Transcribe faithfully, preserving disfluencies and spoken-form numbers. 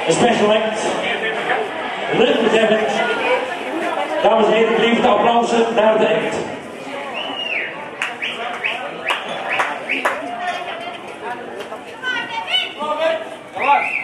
Een special act. Lift hebben. Dames en heren, liefde applausen naar de act. Come on.